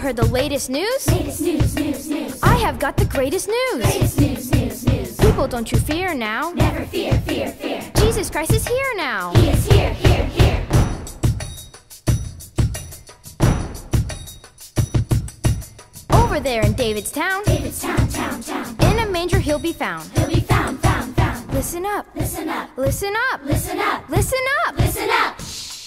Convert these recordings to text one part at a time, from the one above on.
heard the latest news? Latest news. I have got the greatest news. Greatest news. People, don't you fear now. Never fear. Jesus Christ is here now. He is here. Over there in David's town. David's town. In a manger he'll be found. He'll be found. Listen up. Listen up. Listen up. Listen up. Listen up. Listen up.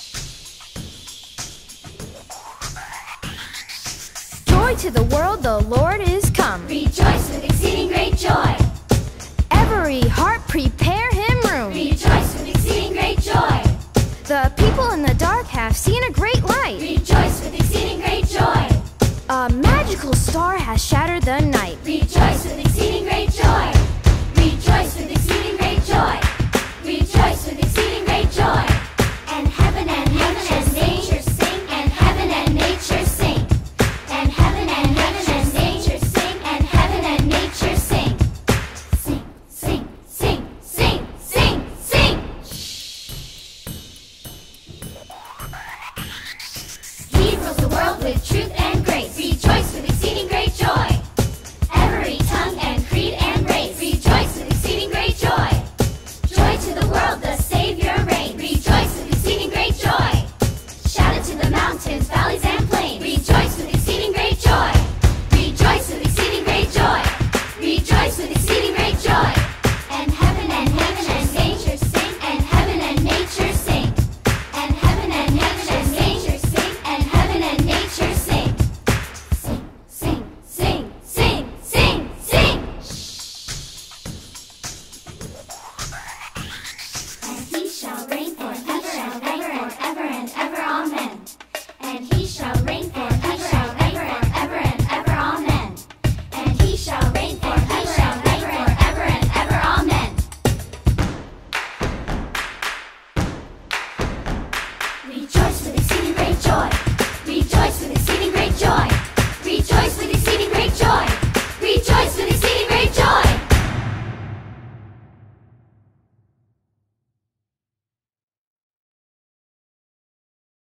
Joy to the world, the Lord is come. Rejoice with exceeding great joy. Every heart prepare him room. Rejoice with exceeding great joy. The people in the dark have seen a great light. Rejoice with exceeding great joy. A magical star has shattered the night. Rejoice with exceeding great joy. Rejoice with exceeding great joy. Rejoice with exceeding great joy. And heaven and nature sing. And heaven and nature sing. And heaven and nature sing. And heaven and nature sing. Sing. He rules the world with truth and grace. Rejoice with exceeding great joy. Every tongue and creed and race. Rejoice with exceeding great joy. Joy to the world, the Savior reigns. Rejoice with exceeding great joy. Shout it to the mountains, valleys, and plains. Rejoice with exceeding great joy. Rejoice with exceeding great joy. Rejoice with exceeding great joy. And heaven and nature sing. And heaven and nature sing. And heaven and nature sing. And heaven and nature sing. Sing. And he shall reign forever and ever, amen. And he shall reign forever and ever, amen. And he shall reign forever and ever, amen. Rejoice with exceeding great joy. Rejoice with exceeding great joy. Rejoice with exceeding great joy. Rejoice with